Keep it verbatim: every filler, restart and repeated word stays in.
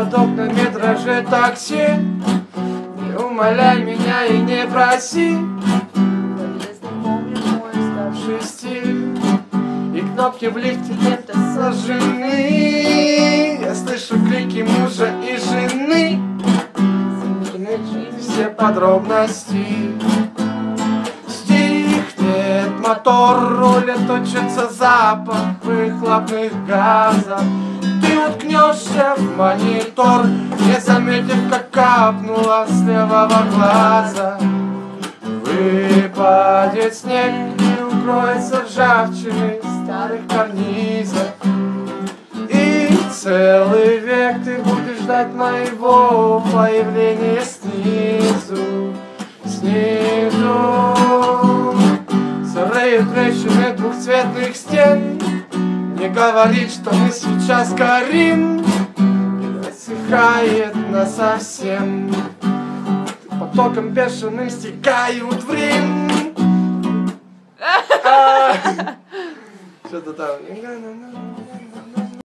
под окнами дрожит такси. Не умоляй меня и не проси. Подъездный помнит мой уставший Стиль и кнопки в лифте где-то сожжены. Я слышу крики мужа и жены. Все подробности. Стихнет мотор, рулет, точится запах выхлопных газов. Ты уткнешься в монитор, не заметив, как капнула с левого глаза. Выпадет снег и укроется ржавчиной старых карнизов. И целый век ты будешь ждать моего появления снизу, снизу. Сырые трещины двухцветных стен. Не говорит, что мы сейчас горим, и засыхает насовсем. Потоком бешеным стекают в Рим. Что-то там.